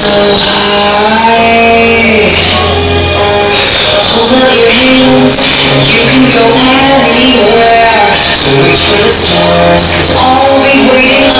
so high. Hold out your hands, you can go anywhere. So reach for the stars, 'cause I'll be waiting